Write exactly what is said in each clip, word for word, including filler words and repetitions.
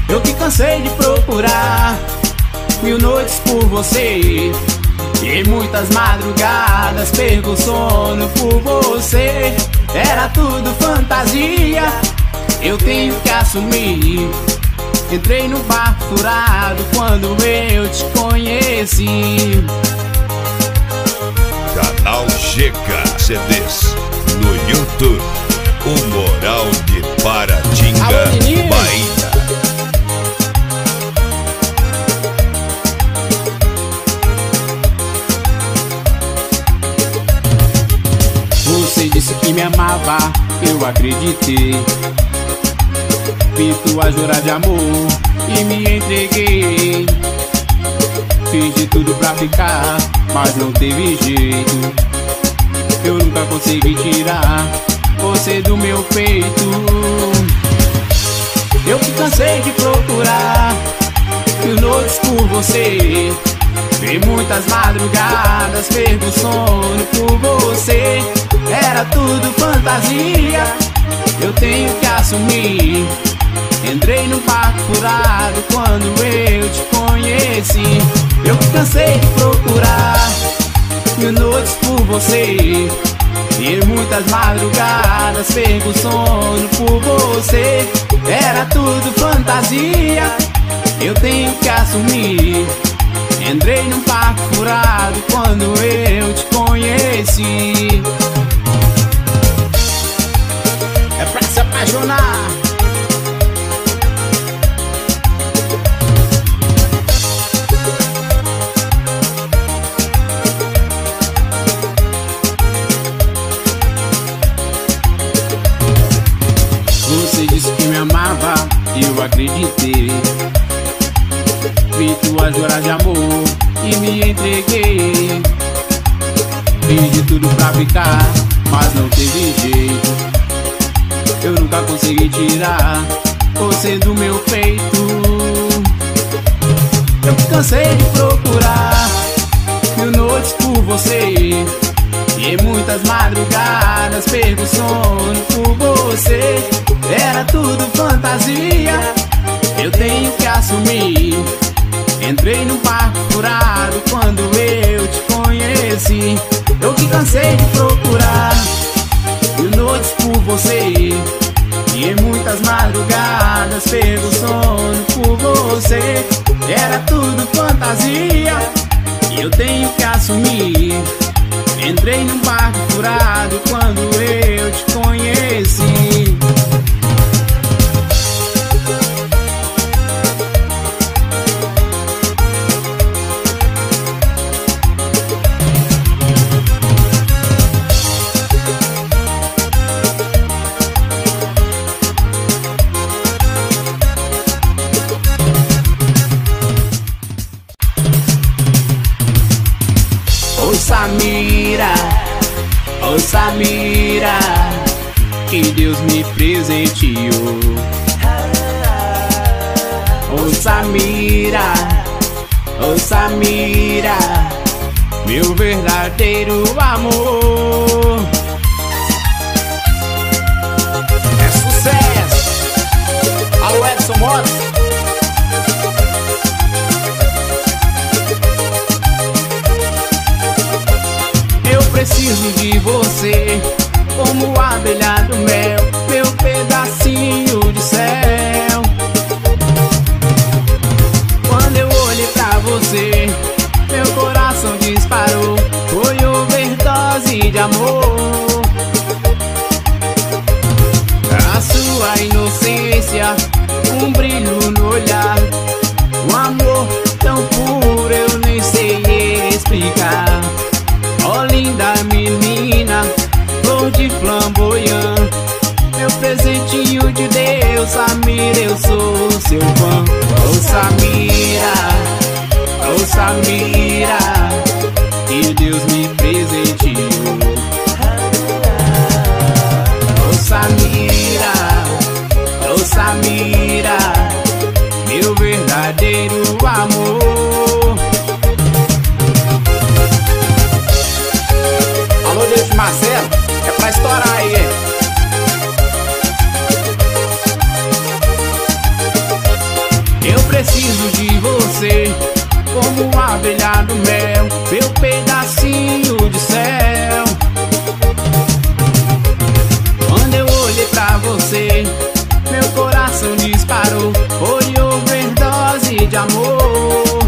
Eu que cansei de procurar mil noites por você, e muitas madrugadas perco o sono por você. Era tudo fantasia, eu tenho que assumir. Entrei no barco furado quando eu te conheci. Canal G K C Ds no YouTube, o Moral de Paratinga, Bahia. Você disse que me amava, eu acreditei. Fiz tua jura de amor e me entreguei. Fiz de tudo pra ficar, mas não teve jeito. Eu nunca consegui tirar você do meu peito. Eu que cansei de procurar mil noites por você, vi muitas madrugadas, perco o sono por você. Era tudo fantasia, eu tenho que assumir. Entrei no barco furado quando eu te conheci. Eu que cansei de procurar mil noites por você, e muitas madrugadas perco o sono por você. Era tudo fantasia, eu tenho que assumir. Entrei num barco furado quando eu te conheci. É pra se apaixonar. Você disse que me amava e eu acreditei. Vi tua jura de amor e me entreguei. Fiz de tudo pra ficar, mas não teve jeito. Eu nunca consegui tirar você do meu peito. Eu que cansei de procurar mil noites por você, e muitas madrugadas perco o sono por você. Era tudo fantasia, eu tenho que assumir. Entrei num barco furado quando eu te conheci. Eu que cansei de procurar mil noites por você, e em muitas madrugadas perco o sono por você. Era tudo fantasia, e eu tenho que assumir. Entrei num barco furado quando eu te conheci. Ô Samira, ô Samira, que Deus me presenteou. Ô Samira, ô Samira, meu verdadeiro amor. É sucesso! Alô Edson Motos. Preciso de você, como a abelha do mel, meu pedacinho de céu. Quando eu olhei pra você, meu coração disparou, foi overdose de amor. A sua inocência, um brilho no olhar, um amor tão puro eu nem sei explicar. Oh linda menina, Eu preciso de você, como uma abelha do mel, meu pedacinho de céu. Quando eu olhei pra você, meu coração disparou, foi overdose de amor.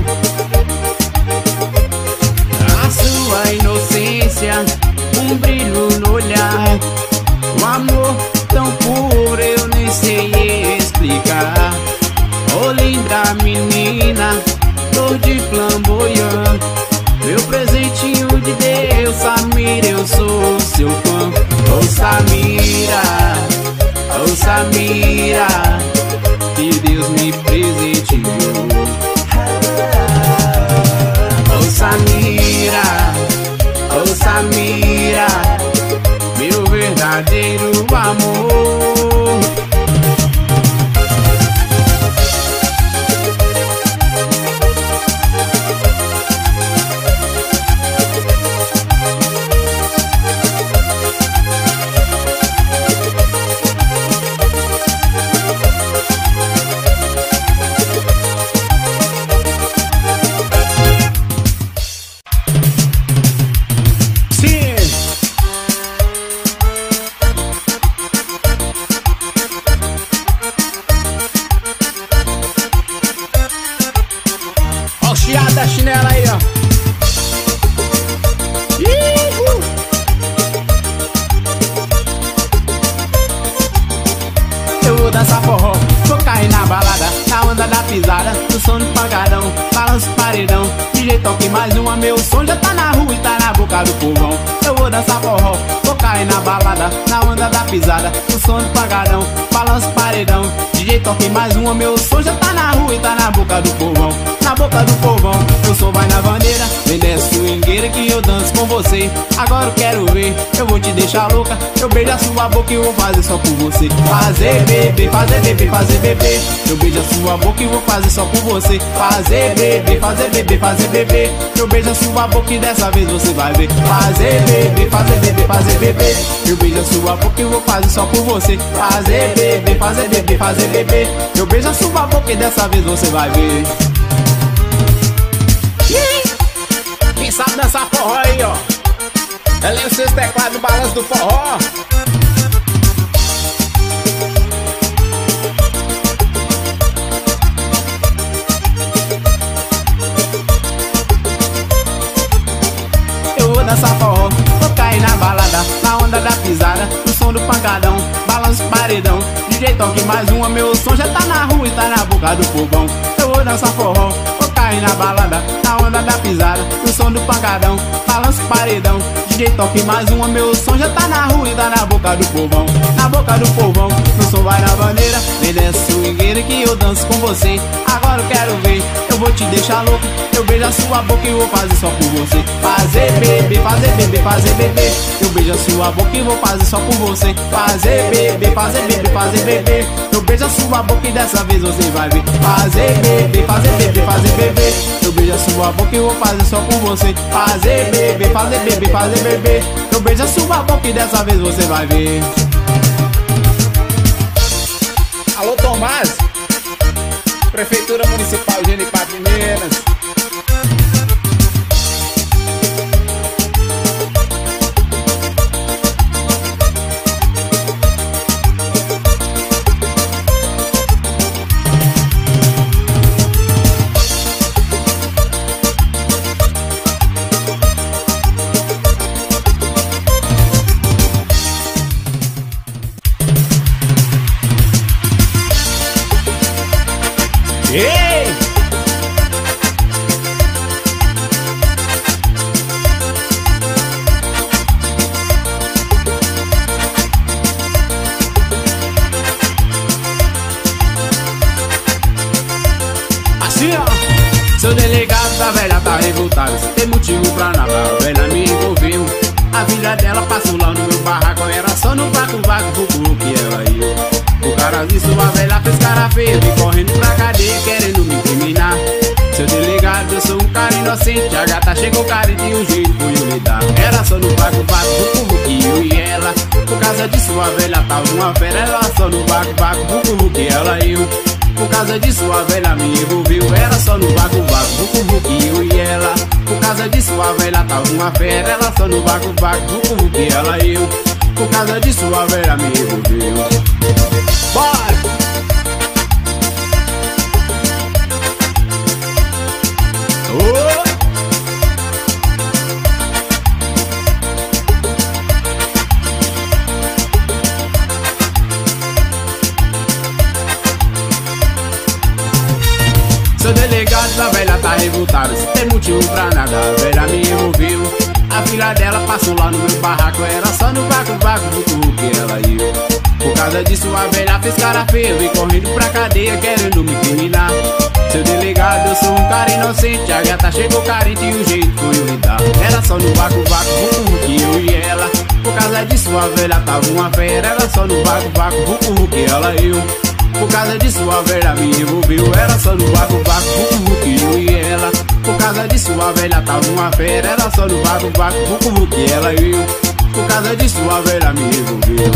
A sua inocência, um brilho no olhar, um amor tão puro eu nem sei explicar. Oh, linda menina, cor de flamboyant, meu presentinho de Deus, Samira, eu sou seu fã. Oh, Samira, oh, Samira, que Deus me presenteou. Oh, Samira, oh, Samira, meu verdadeiro amor. Da chinela aí, ó. Ihu. Eu vou dançar forró, vou cair na balada, na onda da pisada, no som do pagadão, balanço paredão, D J toque mais uma, meu som já tá na rua e tá na boca do povão. Eu vou dançar forró, vou cair na balada, na onda da pisada, no som do pagadão, balanço paredão, D J toque mais uma, meu som já tá na rua e tá na boca do povão. Na boca do povão, eu sou vai na bandeira, vem dessa swingueira que eu danço com você. Agora eu quero ver, eu vou te deixar louca, eu beijo a sua boca e vou fazer só por você. Fazer bebê, fazer bebê, fazer bebê, eu beijo a sua boca e vou fazer só por você. Fazer bebê, fazer bebê, fazer bebê, eu beijo a sua boca e dessa vez você vai ver. Fazer bebê, fazer bebê, fazer bebê, eu beijo a sua boca e vou fazer só por você. Fazer bebê, fazer bebê, fazer bebê, eu beijo a sua boca e dessa vez você vai ver. Quem sabe dançar forró aí, ó, ela é os seus teclados do balanço do forró. Eu vou dançar forró, vou cair na balada, na onda da pisada, no som do pancadão, balanço paredão, D J toque mais uma, meu som já tá na rua e tá na boca do povão. Eu vou dançar forró, vou cair na balada, na onda da pisada, no som do pancadão, balanço paredão, D J toque mais uma, meu som já tá na rua e tá na boca do povão. Na boca do povão, meu som vai na bandeira, vem dessa swingueira que eu danço com você. Agora eu quero ver, eu vou te deixar louco, eu beijo a sua boca e vou fazer só por você. Fazer bebê, fazer bebê, fazer bebê, eu beijo a sua boca e vou fazer só por você. Fazer bebê, fazer bebê, fazer bebê, eu beijo a sua boca e dessa vez você vai ver. Fazer bebê, fazer bebê, fazer bebê, eu beijo a sua boca e vou fazer só por você. Fazer bebê, fazer bebê, fazer bebê, eu beijo a sua boca e dessa vez você vai ver. Alô, Tomás, Prefeitura Municipal de Genipapo de Minas. Ei! Assim, ó, seu delegado da velha tá revoltado, se tem motivo pra nada, a velha me envolveu. A vida dela passou lá no meu barraco, era só no vaco-vaco, fuku que ela ia. O cara disse, sua velha fez cara feia, vim correndo pra cadeia querendo me incriminar. Seu delegado, eu sou um cara inocente, a gata chegou cara e de um jeito fui eu lidar. Era só no vaco-vaco, fuku que eu e ela. Por causa disso a velha tava uma fera, ela só no vaco-vaco, fuku que ela e eu. Por causa disso a velha me envolveu. Era só no vago, vago, vucu, vucu, eu e ela. Por causa disso a velha tava uma fera. Ela só no vago, vago, vucu, vucu, ela e eu. Por causa disso a velha me envolveu. Bora! Oh! Seu delegado, a velha tá revoltada. Se tem motivo pra nada, a velha me envolveu. A filha dela passou lá no meu barraco. Era só no vaco, vaco, vucu, que ela e eu. Por causa disso a velha fez cara feia. Vem correndo pra cadeia querendo me incriminar. Seu delegado, eu sou um cara inocente. A gata chegou carente e o jeito foi eu lidar. Era só no vaco, vaco, vucu, que eu e ela. Por causa disso a velha tava uma fera. Era só no vaco, vaco, vucu, que ela e eu. Por causa disso a velha me envolveu. Era só no vaco, vaco, vucu, vucu, eu e ela. Por causa disso a velha tava uma fera. Era só no vaco, vaco, vucu, vucu, ela e eu. Por causa disso a velha me envolveu.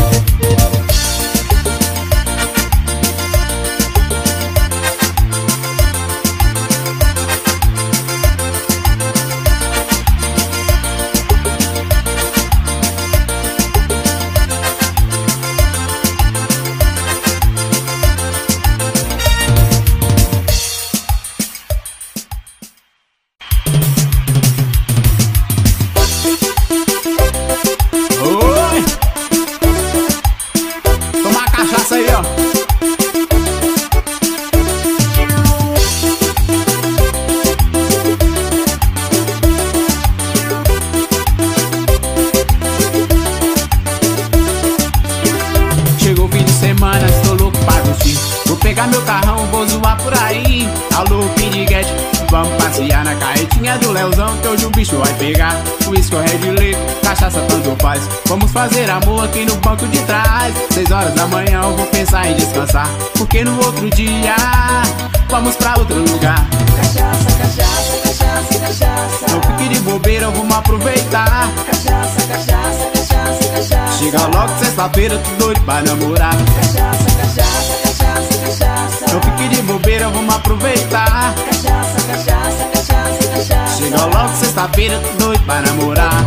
Pegar meu carrão, vou zoar por aí. Alô, piriguete, vamos passear na carretinha do Leozão, que hoje o bicho vai pegar. Whisky, Red Label, cachaça tanto faz. Vamos fazer amor aqui no banco de trás. Seis horas da manhã eu vou pensar em descansar, porque no outro dia vamos pra outro lugar. Cachaça, cachaça, cachaça, cachaça. No pique de bobeira vamos aproveitar. Cachaça, cachaça, cachaça, cachaça. Chega logo sexta-feira, tô doido pra namorar. Cachaça, cachaça, cachaça, cachaça. No pique de bobeira vamos aproveitar. Cachaça, cachaça, cachaça, cachaça. Chega logo sexta-feira, tô doido pra namorar.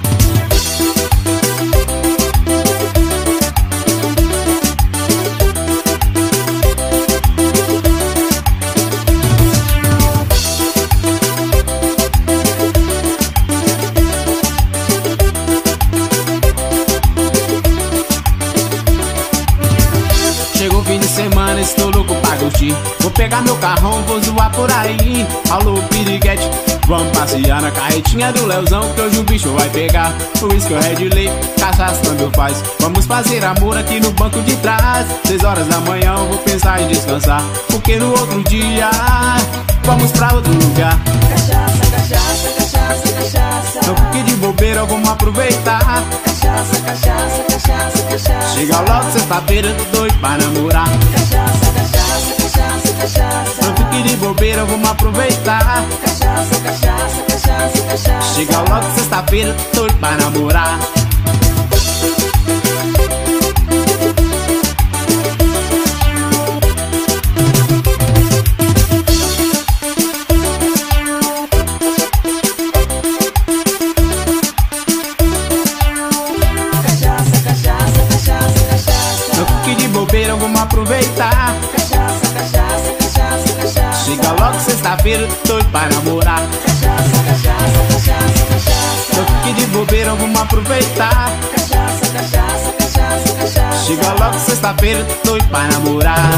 Chegou o fim de semana, estou louco pra curtir. Vou pegar meu carrão, vou zoar por aí. Alô, piriguete, vamos passear na carretinha do Leozão, que hoje o bicho vai pegar. Whisky, Red Label, cachaça tanto faz. Vamos fazer amor aqui no banco de trás. Seis horas da manhã eu vou pensar em descansar, porque no outro dia vamos pra outro lugar. Cachaça, cachaça, cachaça, cachaça. No pique de bobeira vamos aproveitar. Cachaça, cachaça, cachaça, cachaça. Chega logo sexta-feira, tô doido pra namorar. Cachaça, cachaça, cachaça, cachaça. No pique de bobeira vamos aproveitar. Cachaça, cachaça, cachaça, cachaça. Chega logo sexta-feira, tô doido pra namorar. Vamos aproveitar. Cachaça, cachaça, cachaça, cachaça. Chega logo sexta-feira, tô doido pra namorar. Cachaça, cachaça, cachaça, cachaça. No pique de bobeira, vamos aproveitar. Cachaça, cachaça, cachaça, cachaça. Chega logo sexta-feira, tô doido pra namorar.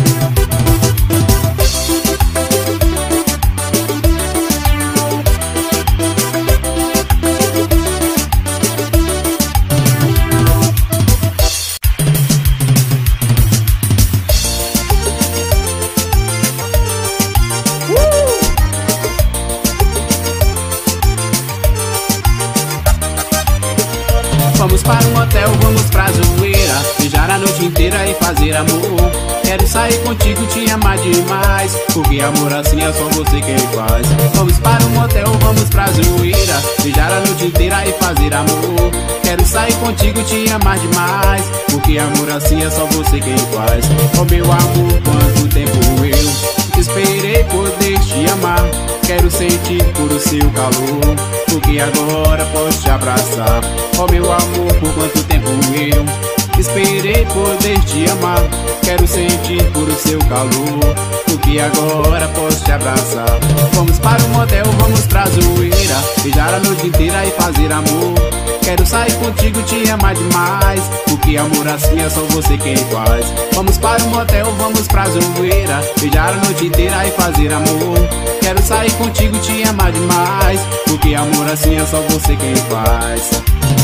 Vamos para um hotel, vamos pra zoeira, beijar a noite inteira e fazer amor. Quero sair contigo, te amar demais, porque porque amor assim é só você quem faz. Vamos para um motel, vamos pra zoeira, beijar a noite inteira e fazer amor. Quero sair contigo, te amar demais, porque amor assim é só você quem faz. Oh meu amor, quanto tempo eu esperei poder te amar. Quero sentir por o seu calor, porque agora posso te abraçar. Oh meu amor, por quanto tempo eu esperei poder te amar. Quero sentir por o seu calor, porque agora posso te abraçar. Vamos para o motel, vamos pra zoeira, beijar a noite inteira e fazer amor. Quero sair contigo, te amar demais, porque amor assim é só você quem faz. Vamos para o motel, vamos pra zoeira, beijar a noite inteira e fazer amor. Quero sair contigo, te amar demais, porque amor assim é só você quem faz.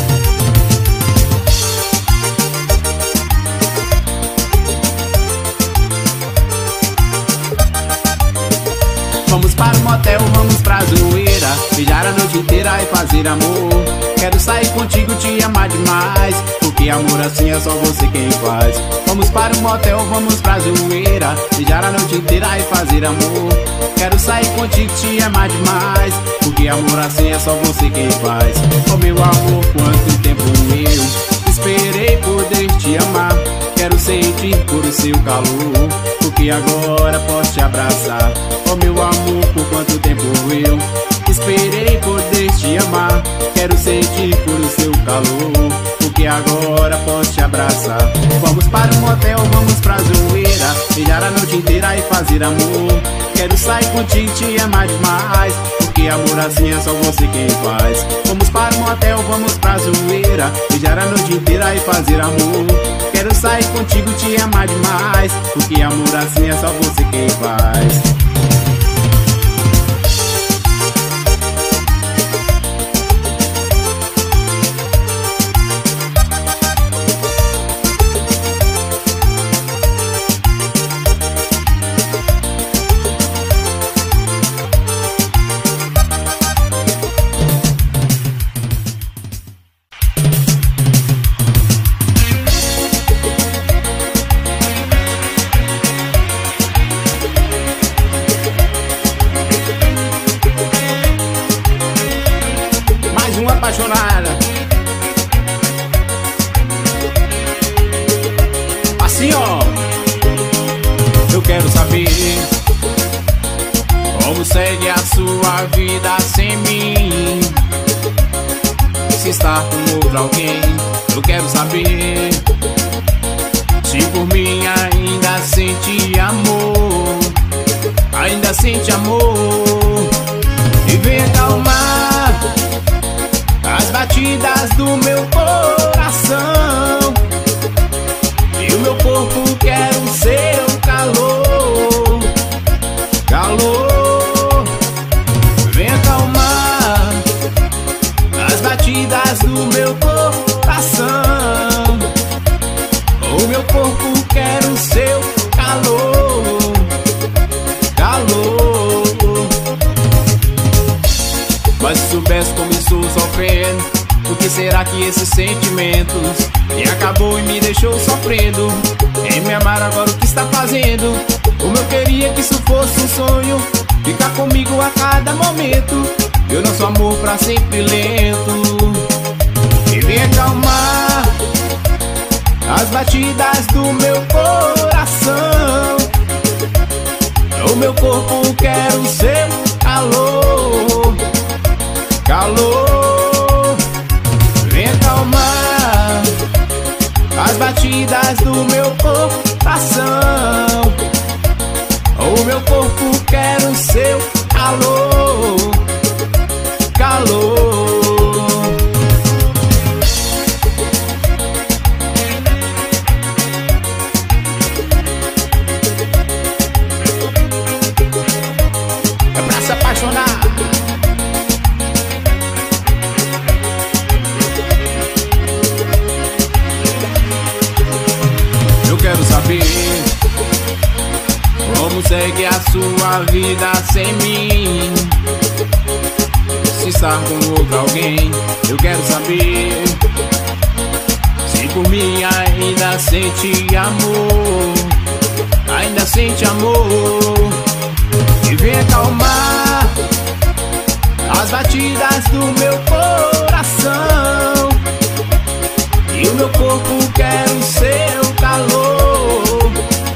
Vamos para o motel, vamos pra zoeira, beijar a noite inteira e fazer amor. Quero sair contigo, te amar demais, porque amor assim é só você quem faz. Vamos para o motel, vamos pra zoeira, beijar a noite inteira e fazer amor. Quero sair contigo, te amar demais, porque amor assim é só você quem faz. Oh meu amor, quanto tempo eu esperei poder te amar. Quero sentir por o seu calor, porque agora posso te abraçar. Oh meu amor, por quanto tempo eu esperei poder te amar. Quero sentir por o seu calor, porque agora posso te abraçar. Vamos para o motel, vamos pra zoeira, beijar a noite inteira e fazer amor. Quero sair contigo, te amar demais, porque amor assim é só você quem faz. Vamos para o motel, vamos pra zoeira, beijar a noite inteira e fazer amor. Quero sair contigo, te amar demais, porque amor assim é só você quem faz. Apaixonada, assim ó, eu quero saber como segue a sua vida sem mim. Se está com outro alguém, eu quero saber se por mim ainda sente amor, ainda sente amor. E vem acalmar as batidas do meu coração, e o meu corpo quer o seu calor, calor. Vem acalmar as batidas do meu coração, o meu corpo quer o seu calor, calor. Mas se soubesse como estou sofrendo, por que será que esses sentimentos me acabou e me deixou sofrendo? Em me amar agora o que está fazendo? Como eu queria que isso fosse um sonho, ficar comigo a cada momento. Eu não sou amor pra sempre lento. E vem acalmar as batidas do meu coração, o meu corpo quer o seu calor, calor. Vem acalmar as batidas do meu coração, o meu corpo quer o seu calor, calor. É pra se apaixonar. Eu quero saber como segue a sua vida sem mim. Se está com outro alguém, eu quero saber se por mim ainda sente amor, ainda sente amor. vem acalmar as batidas do meu coração. E o meu corpo quer o seu calor,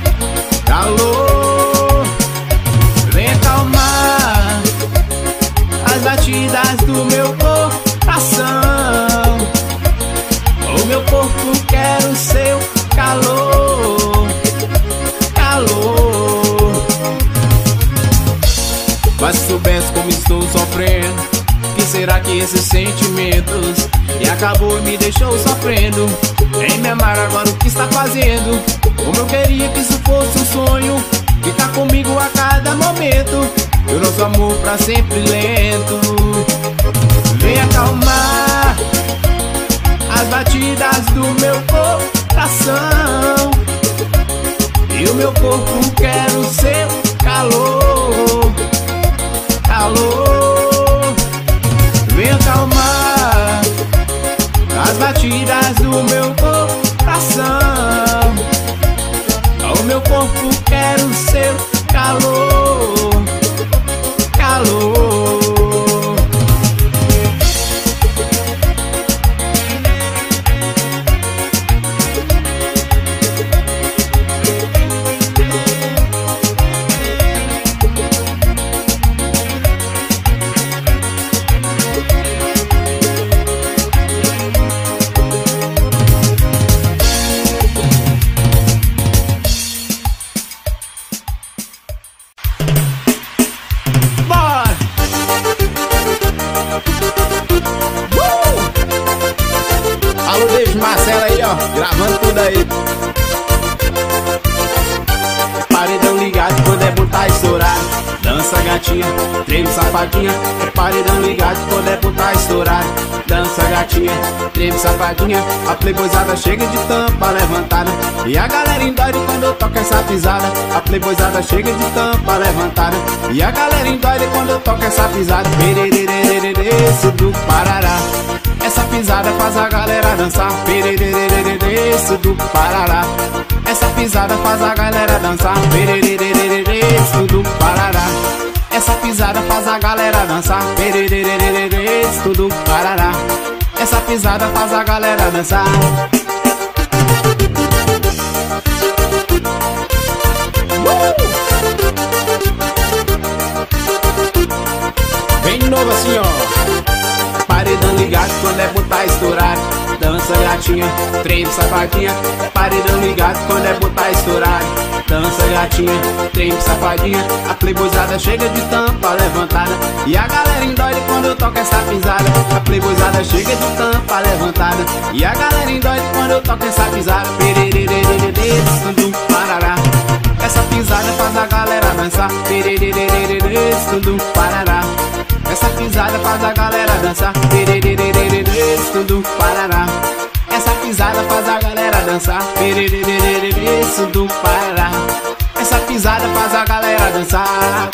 calor. Vem acalmar as batidas do meu coração. O meu corpo quer o seu calor, calor. Mas se soubesse como estou sofrendo, que será que esses sentimentos e acabou e me deixou sofrendo? Em me amar agora o que está fazendo? Como eu queria que isso fosse um sonho, ficar comigo a cada momento, e o nosso amor pra sempre lento. Vem acalmar as batidas do meu coração. E o meu corpo quer o seu calor, calor. Vem acalmar as batidas do meu coração. O meu corpo quer o seu calor, calor. Marcela aí, ó, gravando tudo aí. Paredão ligado, quando é botar estourar. Dança gatinha, treme safadinha. Paredão ligado, quando é botar estourar. Dança gatinha, treme safadinha. A playboyzada chega de tampa levantada, e a galera endoide quando eu toco essa pisada. A playboyzada chega de tampa levantada, e a galera endoide quando eu toco essa pisada. Perererererê, do Parará. Essa pisada faz a galera dançar. Perererererê, do Parará. Essa pisada faz a galera dançar. Perererererê, do Parará. Essa pisada faz a galera dançar. Perererererê, do Parará. Essa pisada faz a galera dançar. Uh! Vem de novo assim, ó. Paredão ligado, quando é botar estourar. Dança gatinha, treme safadinha. Paredão ligado, quando é botar estourar. Dança gatinha, treme safadinha. A playboyzada chega de tampa levantada, e a galera endoide quando eu toco essa pisada. A playboyzada chega de tampa levantada, e a galera endoide quando eu toco essa pisada. Perererererê, do Parará. Essa pisada faz a galera dançar. Perererererê, do Parará. Essa pisada faz a galera dançar. Perererererê, do Parará. Essa pisada faz a galera dançar. Perererererê, do Parará. Essa pisada faz a galera dançar.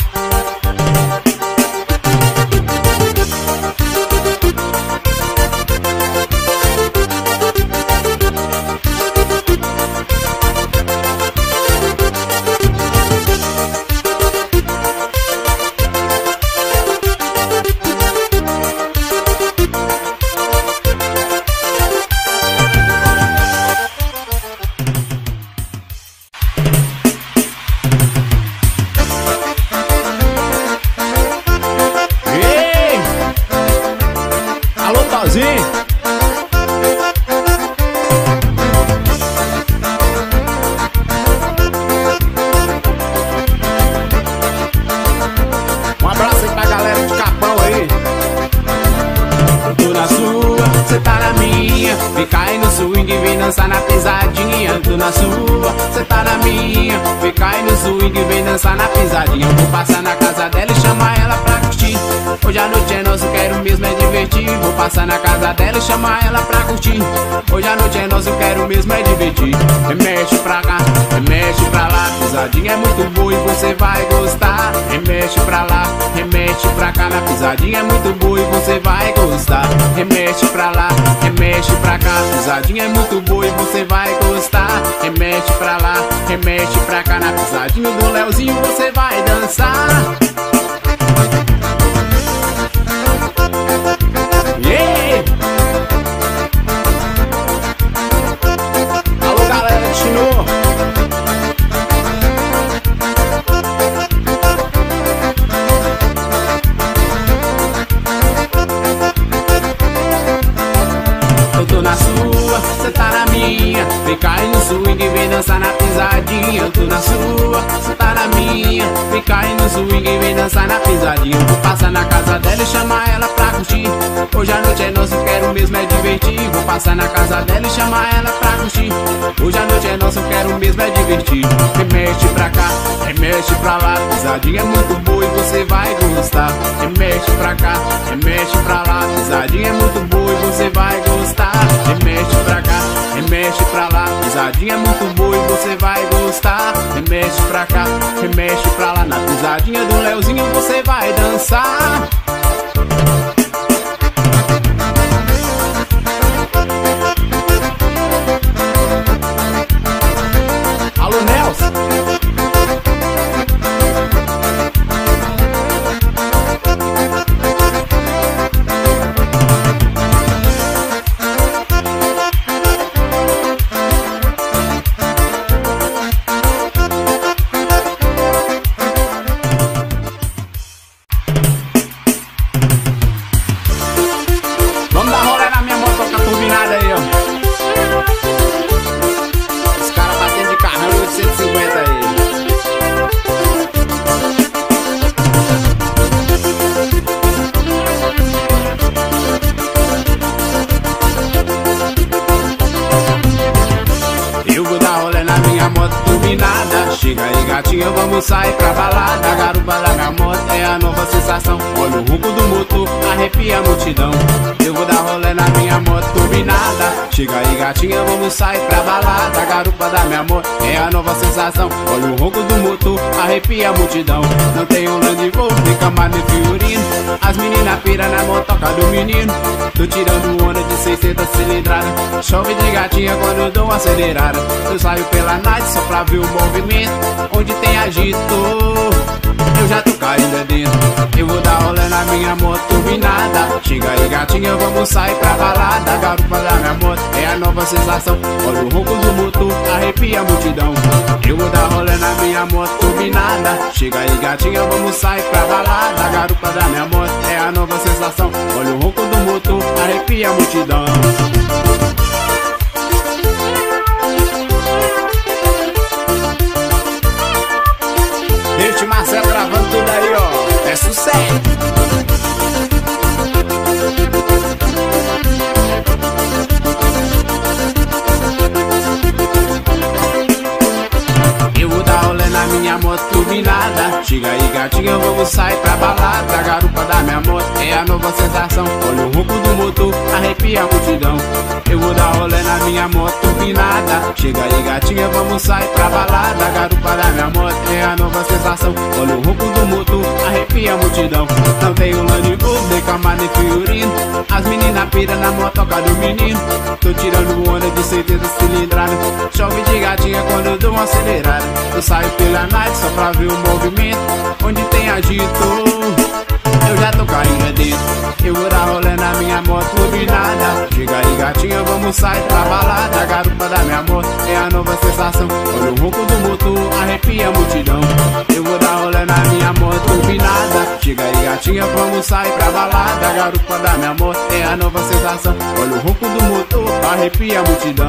Um abraço aí pra galera de Capão aí. Eu tô na sua, cê tá na minha. Vem cair no swing, vem dançar na pisadinha. Eu tô na sua, cê tá na minha. Vem cair no swing, vem dançar na pisadinha. Eu vou passar na casa dela e chamar ela pra curtir. Hoje a noite é nossa, quero mesmo é divertir. Vou passar na casa dela e chamar ela pra curtir. Hoje a noite é nossa, eu quero mesmo é divertir. Remexe pra cá, remexe pra lá. Pisadinha é muito boa e você vai gostar. Remexe pra lá, remexe pra cá. Na pisadinha é muito boa e você vai gostar. Remexe pra lá, remexe pra cá. Pisadinha é muito boa e você vai gostar. Remexe pra lá, remexe pra cá. Na pisadinha do Leozinho você vai dançar. Me cai no swing, vem dançar na pisadinha. Eu tô na sua, cê tá na minha. Me cai no swing, vem dançar na pisadinha. Eu vou passar na casa dela e chamar ela pra curtir. Hoje a noite é nossa, eu quero mesmo é divertir. Vou passar na casa dela e chamar ela pra curtir. Hoje a noite é nossa, eu quero mesmo é divertir. Remexe pra cá, remexe pra lá. Pisadinha é muito boa e você vai gostar. Remexe pra cá, remexe pra lá. Pisadinha é muito boa e você vai gostar. Remexe pra cá, remexe pra lá. Pisadinha é muito boa e você vai gostar. Remexe pra cá, remexe pra lá. Na pisadinha do Leozinho você vai dançar. Alô, Nelson. Chega aí, gatinha, vamos sair pra balada. A garupa da minha moto é a nova sensação. Olha o ronco do motor, arrepia a multidão. Eu vou dar rolê na minha moto turbinada. Chega aí, gatinha, vamos sair pra balada. A garupa da minha moto é a nova sensação. Olha o ronco do motor, arrepia a multidão. Não tem um Land Rover, nem Camaro, nem Fiorino. As meninas pira na motoca do menino. Tô tirando onda de seiscentas cilindradas. Chove de gatinha quando eu dou uma acelerada. Eu saio pela night só pra ver o movimento. Onde tem agito, eu já tô caindo dentro. Eu vou dar rolê na minha moto turbinada. Chega aí, gatinha, vamos sair pra balada. A garupa da minha moto é a nova sensação. Olha o ronco do motor, arrepia a multidão. Eu vou dar rolê na minha moto turbinada. Chega aí, gatinha, vamos sair pra balada. A garupa da minha moto é a nova sensação. Olha o ronco do motor, arrepia a multidão. Deixa o Marcelo gravando tudo aí, ó. É sucesso. Eu vou dar rolê na minha moto turbinada. Chega aí, gatinha, vamos sair pra balada. A garupa da minha moto é a nova sensação. Olha o ronco do motor, arrepia a multidão. Eu vou dar rolê na minha moto turbinada. Chega aí, gatinha, vamos sair pra balada. A garupa da minha moto é a nova sensação. Olha o ronco do motor, arrepia a multidão. Não tem um Land Rover, nem Camaro, nem Fiorino. As meninas pira na motoca do menino. Tô tirando onda de seiscentas cilindradas. Chove de gatinha quando eu dou uma acelerada. Eu saio pela night só pra ver o movimento. Onde tem agito, eu já tô caindo dentro. Eu vou dar rolê na minha moto turbinada. Chega aí, gatinha, vamos sair pra balada. A garupa da minha moto é a nova sensação. Olha o ronco do motor, arrepia a multidão. Eu vou dar rolê na minha moto turbinada. Chega aí, gatinha, vamos sair pra balada. A garupa da minha moto é a nova sensação. Olha o ronco do motor, arrepia a multidão.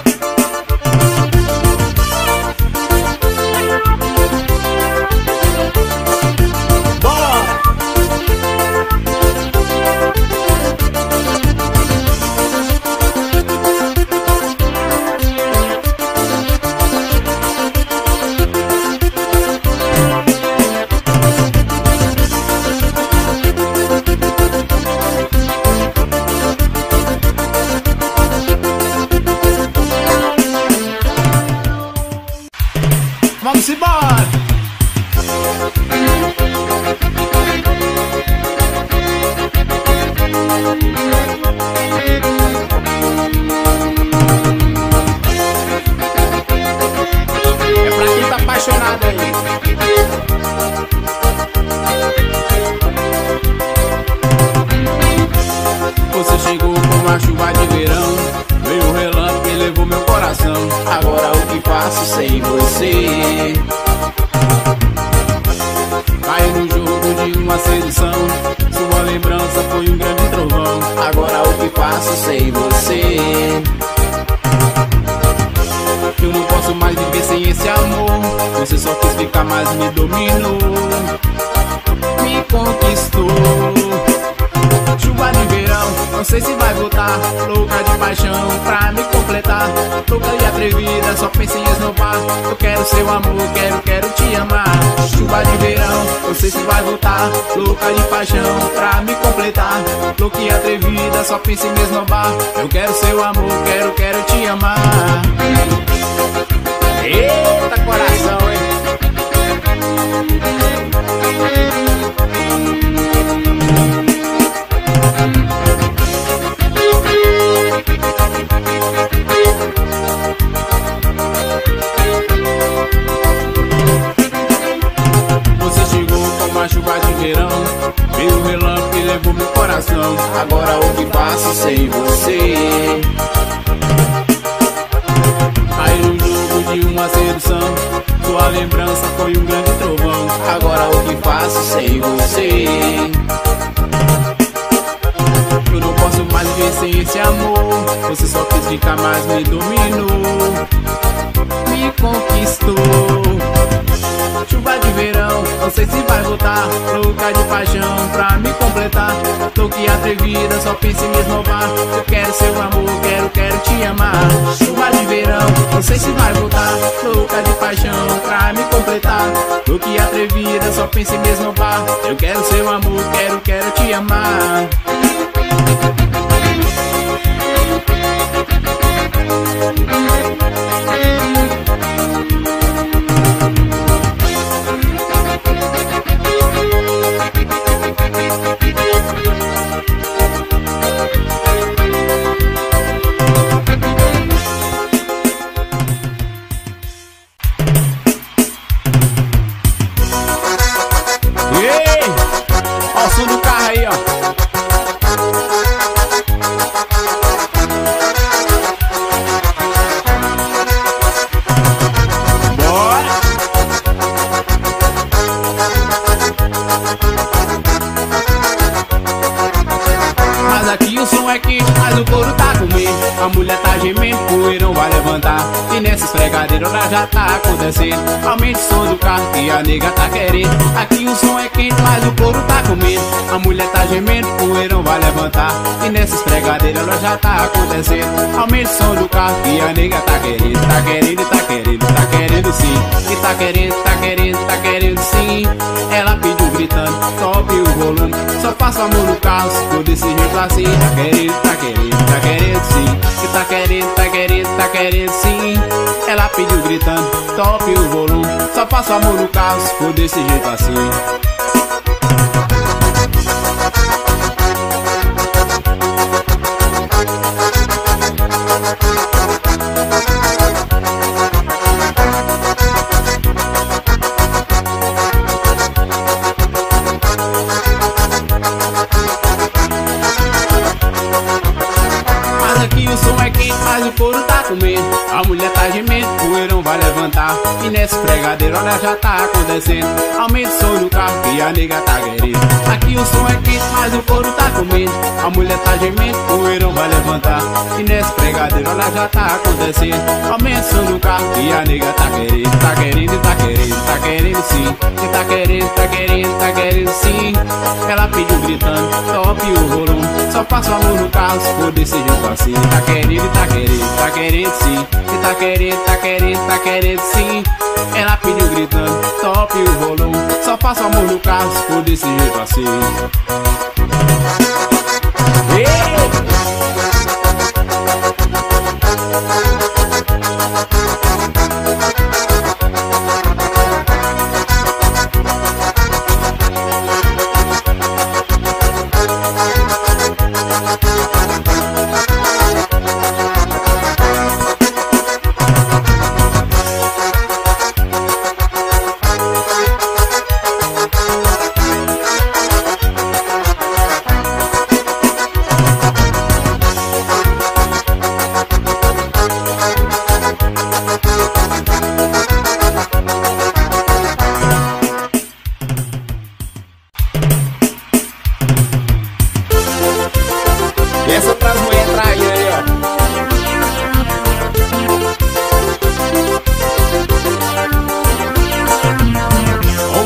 Vamos embora! É pra quem tá apaixonado aí. Você chegou com uma chuva de verão, veio o relâmpago e levou meu coração. Agora o que faço sem você? Cai no jogo de uma sedução. Sua lembrança foi um grande trovão. Agora o que faço sem você? Eu não posso mais viver sem esse amor. Você só quis ficar, mas me dominou, me conquistou. Chuva de verão, não sei se vai voltar. Louca de paixão pra me completar. Louca e atrevida, só pensa em esnobar. Eu quero seu amor, quero, quero te amar. Chuva de verão, não sei se vai voltar. Louca de paixão pra me completar. Louca e atrevida, só pensa em me esnobar. Eu quero seu amor, quero, quero te amar. Eita coração, hein? Você chegou com uma chuva de verão, veio o relâmpago e levou meu coração. Agora o que faço sem você? Aí no jogo de uma sedução, sua lembrança foi um grande trovão. Agora o que faço sem você? Eu não posso mais viver sem esse amor. Você só quis ficar, mas me dominou, me conquistou. Chuva de verão, não sei se vai voltar. Louca de paixão pra me completar. Louca e atrevida, só pensa em me esnobar. Eu quero seu amor, quero, quero te amar. Chuva de verão, não sei se vai voltar. Louca de paixão pra me completar. Louca e atrevida, só pensa em me esnobar. Eu quero seu amor, quero, quero te amar. Ó o som do carro aí, ó. Bora! Mas aqui o som é quente, mas o couro tá comendo. A mulher tá gemendo, poeirão vai levantar. E nessa esfregadeira ela já tá acontecendo. Aumente o som do carro que a nega tá querendo. Aqui o som é quente, mas o couro tá comendo. A mulher tá gemendo, poeirão vai levantar. E nessa esfregadeira ela já tá acontecendo. Aumente o som do carro que a nega tá querendo. Tá querendo, tá querendo, tá querendo sim. E tá querendo, tá querendo, tá querendo sim. Ela pediu gritando, sobe o volume. Só faço amor no carro, se for desse jeito assim. Tá querendo, tá querendo, tá querendo sim. E tá querendo, tá querendo, tá querendo sim. Ela pediu gritando, tope o volume. Só faço amor no carro, se for desse jeito assim. O som é quente, mas o couro tá comendo. A mulher tá gemendo, o poeirão vai levantar. E nessa esfregadeira, olha, já tá acontecendo. Aumenta o som do carro que a nega tá querendo. Aqui o som é quente, mas o couro tá comendo. A mulher tá gemendo, o poeirão vai levantar. E nessa esfregadeira, olha, já tá acontecendo. Aumenta o som do carro que a nega tá querendo. Tá querendo, tá querendo, tá querendo sim. E tá querendo, tá querendo, tá querendo sim. Ela pediu gritando, tope o volume. Só faço amor no carro, se for desse jeito assim. Tá querendo, tá querendo, tá querendo sim. E tá querendo, tá querendo, tá querendo sim. Ela pediu gritando, tope o volume. Só faço amor no carro, se for desse jeito assim. Ei!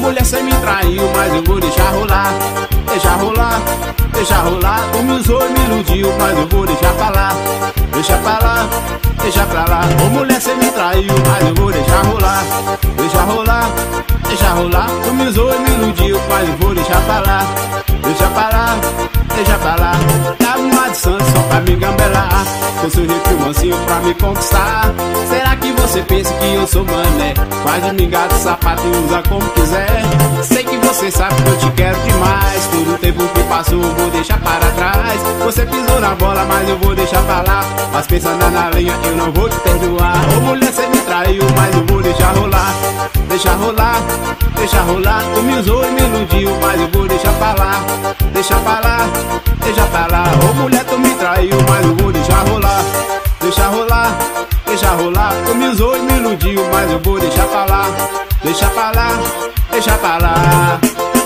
mulher, cê me traiu, mas eu vou deixar rolar. Deixa rolar, deixa rolar. Tu me usou e me iludiu, mas eu vou deixar pra lá. Deixa pra lá, deixa pra lá. Ô mulher, cê me traiu, mas eu vou deixar rolar. Deixa rolar, deixa rolar. Tu me usou e me iludiu, mas eu vou deixar pra lá. Deixa pra lá, deixa pra lá. Tava uma de santo só pra me gambelar. Com seu jeito mansinho pra me conquistar. Será que você pensa que eu sou mané? Faz de mingado, sapato e usa como quiser. Sei que você sabe que eu te quero demais. Todo o tempo que passou eu vou deixar para trás. Você pisou na bola, mas eu vou deixar pra lá. Mas pensando na linha eu não vou te perdoar. Ô mulher, cê me traiu, mas eu vou deixar rolar. Deixa rolar, deixa rolar. Tu me usou e me iludiu, mas eu vou deixar pra lá. Deixa pra lá, deixa pra lá. Ô mulher, tu me traiu, mas eu vou deixar rolar. Deixa rolar, deixa rolar. Tu me usou e me iludiu, mas eu vou deixar pra lá. Deixa pra lá, deixa pra lá.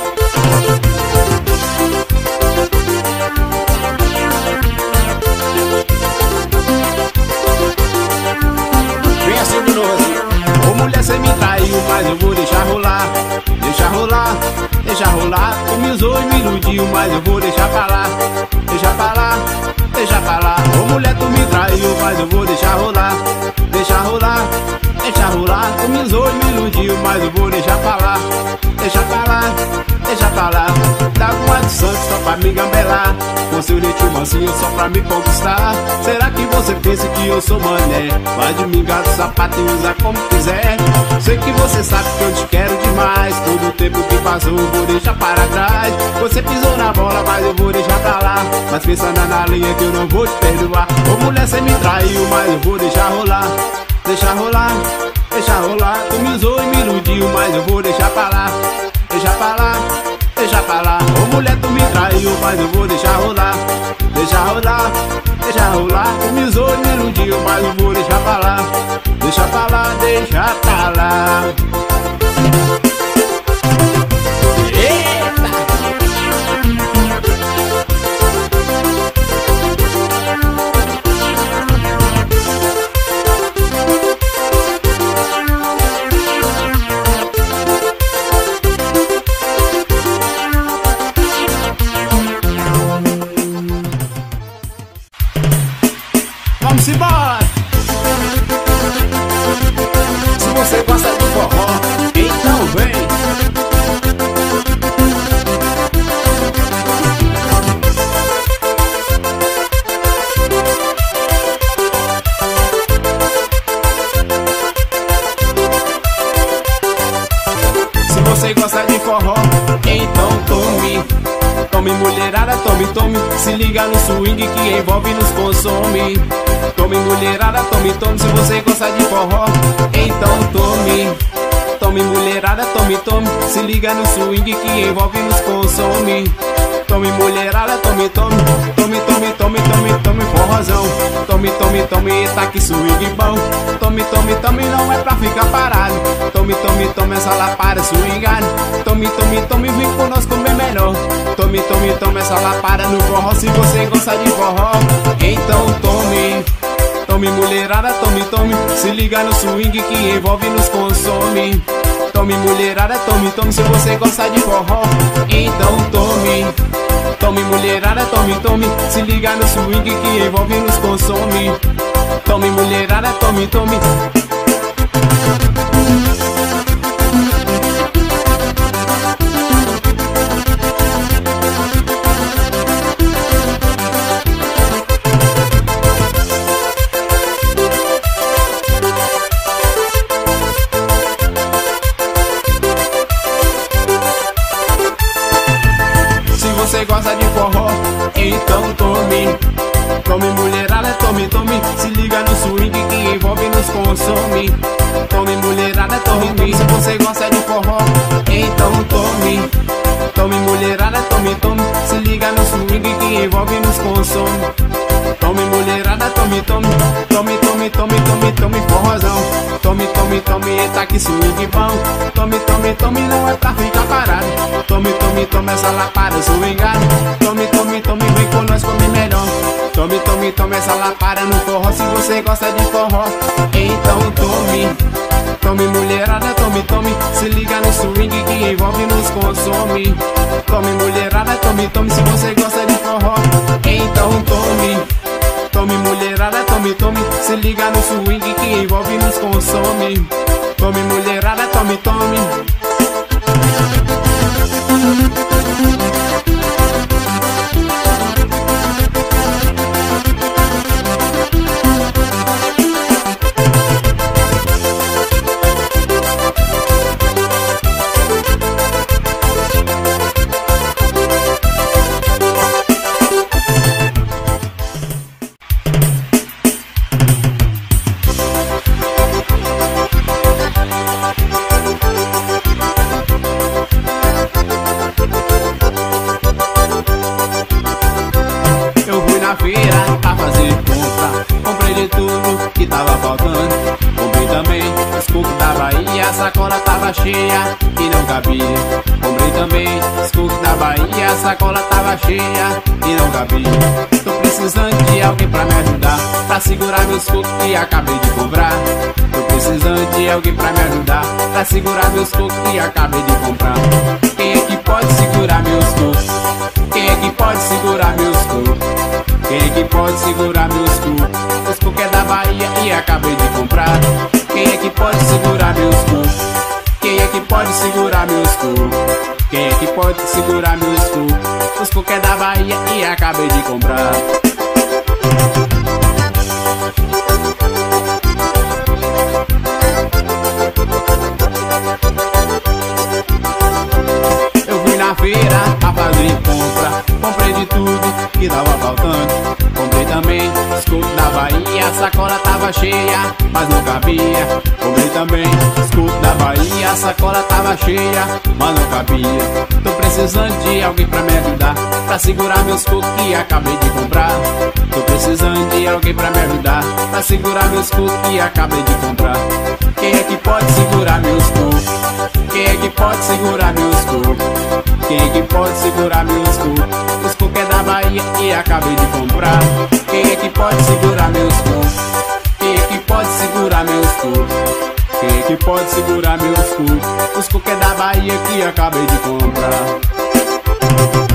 Vem assim de novo assim. Ô mulher, cê me traiu, mas eu vou deixar rolar. Deixa rolar, deixa rolar. Tu me usou e me iludiu, mas eu vou deixar pra lá. Deixa pra lá, deixa pra lá. Ô mulher, tu me traiu, mas eu vou deixar rolar. Deixa rolar, deixa rolar. Tu me usou e me iludiu, mas eu vou deixar pra lá. Deixa pra lá, deixa pra lá. Dá uma de santo só pra me gambelar. Com seu jeitinho mansinho só pra me conquistar. Será que você pensa que eu sou mané? Vai de mingado, sapato e usa como quiser. Sei que você sabe que eu te quero demais. Todo o tempo que passou eu vou deixar para trás. Você pisou na bola, mas eu vou deixar pra lá. Mas pensando na linha que eu não vou te perdoar. Ô mulher, cê me traiu, mas eu vou deixar rolar. Deixa rolar, deixa rolar. Tu me usou e me iludiu, mas eu vou deixar pra lá. Deixa pra lá, deixa pra lá. Ô mulher, tu me traiu, mas eu vou deixar rolar. Deixa rolar, deixa rolar. Tu me usou e me iludiu, mas eu vou deixar pra lá. Deixa pra lá, deixa pra lá. Eita! Vamos embora! Se você gosta de forró, então vem! Se você gosta de forró, então tome. Tome mulherada, tome, tome. Se liga no swing que envolve e nos consome. Tome mulherada, tome, tome. Se você gosta de forró, então tome. Tome mulherada, tome, tome. Se liga no swing que envolve e nos consome. Tome mulherada, tome, tome. Tome, tome, tome, tome, tome forrozão. Tome, tome, tome, tá que swing bom. Tome, tome, tome, não é pra ficar parado. Tome, tome, tome essa lapada swingada. Tome, tome, tome, vem conosco bem melhor. Tome, tome, tome essa lapada no forró. Se você gosta de forró, então tome. Tome mulherada, tome, tome. Se liga no swing que envolve e nos consome. Tome mulherada, tome, tome. Se você gosta de forró, então tome. Tome mulherada, tome, tome. Se liga no swing que envolve e nos consome. Tome mulherada, tome, tome. Você gosta de forró, então tome. Tome mulherada, tome, tome. Se liga no swing que envolve e nos consome. Tome mulherada, tome. Se você gosta de forró, então tome. Tome mulherada, tome, tome. Se liga no swing que envolve e nos consome. Tome mulherada, tome, tome. Tome, tome, tome, tome, tome forrozão. Tome, tome, tome, eita que swing bom. Tome, tome, tome, não é pra ficar parado. Tome, tome, tome essa lapada swingada. Tome, tome, tome, vem com nós comer melhor. Tome, tome, tome essa lapada no forró. Se você gosta de forró, então tome. Tome mulherada, tome, tome, se liga no swing que envolve e nos consome. Tome mulherada, tome, tome, se você gosta de forró, então tome. Tome mulherada, tome, tome, se liga no swing que envolve e nos consome. Tome mulherada, tome, tome. Pra fazer compra, comprei de tudo que tava faltando. Comprei também os cocos da Bahia, a sacola tava cheia e não cabia. Comprei também os cocos da Bahia, a sacola tava cheia e não cabia. Tô precisando de alguém pra me ajudar, pra segurar meus cocos que acabei de comprar. Tô precisando de alguém pra me ajudar, pra segurar meus cocos que acabei de comprar. Quem é que pode segurar meus cocos? Quem é que pode segurar meus cocos? Quem é que pode segurar meus cocos? Os cocos é da Bahia e acabei de comprar. Quem é que pode segurar meus cocos? Quem é que pode segurar meus cocos? Quem é que pode segurar meus cocos? Os cocos é da Bahia e acabei de comprar. Eu fui na feira a fazer compra, comprei de tudo que tava faltando. Comprei também os cocos da Bahia, a sacola tava cheia, mas não cabia. Comprei também os cocos da Bahia, a sacola tava cheia, mas não cabia. Tô precisando de alguém pra me ajudar, pra segurar meus cocos que acabei de comprar. Tô precisando de alguém pra me ajudar, pra segurar meus cocos que acabei de comprar. Quem é que pode segurar meus cocos? Quem é que pode segurar meus cocos? Quem é que pode segurar meus cocos? Os cocos é da Bahia e acabei de comprar. Quem é que pode segurar meus cocos? Quem é que pode segurar meus cocos? Quem é que pode segurar meus cocos? Os cocos é da Bahia que acabei de comprar.